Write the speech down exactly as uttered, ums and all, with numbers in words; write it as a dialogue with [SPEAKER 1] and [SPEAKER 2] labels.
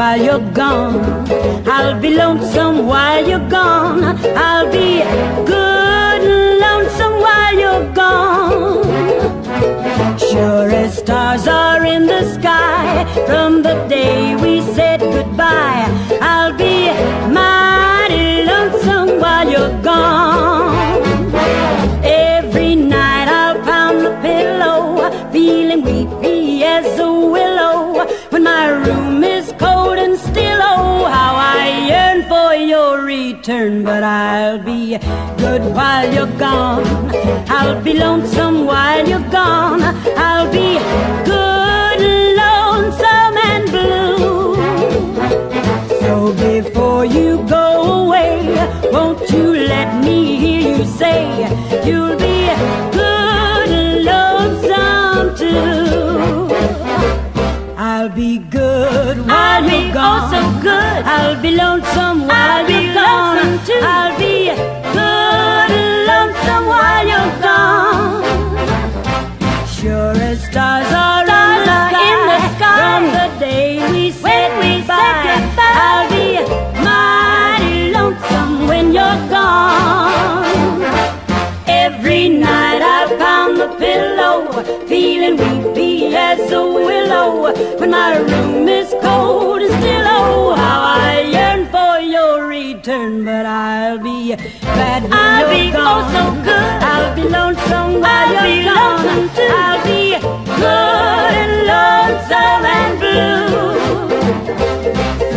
[SPEAKER 1] while you're gone. I'll be lonesome while you're gone. I'll be good and lonesome while you're gone. Sure as stars are in the sky from the day we said goodbye, I'll be mighty lonesome while you're gone. Every night I'll pound the pillow, feeling weepy as a willow. When my room is cold and still, oh, how I yearn for your return. But I'll be good while you're gone. I'll be lonesome while you're gone. I'll be good, lonesome and blue. So before you go away, won't you let me hear you say you'll be good, lonesome too. I'll be good while
[SPEAKER 2] I'll
[SPEAKER 1] you're
[SPEAKER 2] be
[SPEAKER 1] gone.
[SPEAKER 2] oh so good.
[SPEAKER 1] I'll be lonesome while
[SPEAKER 2] I'll
[SPEAKER 1] you're
[SPEAKER 2] be
[SPEAKER 1] gone.
[SPEAKER 2] lonesome too.
[SPEAKER 1] I'll be good, lonesome while you're gone. Sure as stars are
[SPEAKER 2] Stars
[SPEAKER 1] in, the
[SPEAKER 2] are
[SPEAKER 1] sky,
[SPEAKER 2] in the sky
[SPEAKER 1] from the day we said
[SPEAKER 2] when we
[SPEAKER 1] goodbye,
[SPEAKER 2] said goodbye.
[SPEAKER 1] I'll be mighty lonesome when you're gone. Every night I pound the pillow, feeling weepy as a willow. When my room is cold and still, oh, how I yearn for your return. But I'll be glad when
[SPEAKER 2] I'll
[SPEAKER 1] you're
[SPEAKER 2] be
[SPEAKER 1] gone.
[SPEAKER 2] oh so good.
[SPEAKER 1] I'll be lonesome while
[SPEAKER 2] I'll
[SPEAKER 1] you're
[SPEAKER 2] be
[SPEAKER 1] gone.
[SPEAKER 2] lonesome too.
[SPEAKER 1] I'll be good and lonesome and blue.